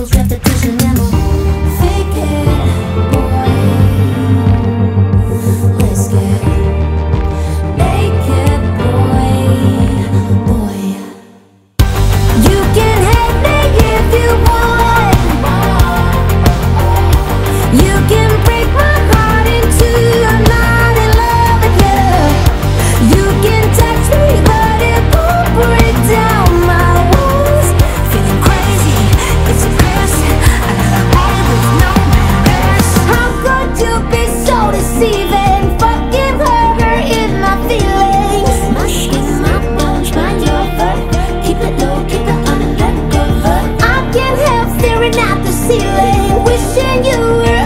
symbols, repetition, and we'll fake it, boy. Let's get naked, boy, boy. You can hate me if you want. You can break my heart into I'm not in love again. You can touch me, but it won't break down my walls. Feeling crazy, it's a curse. I got a heart with no manners. How could you be so deceiving? Fucking hurting my feelings. My skin, my bones, mind your fur. Keep it low, keep it undercover. I can't help staring at the ceiling, wishing you were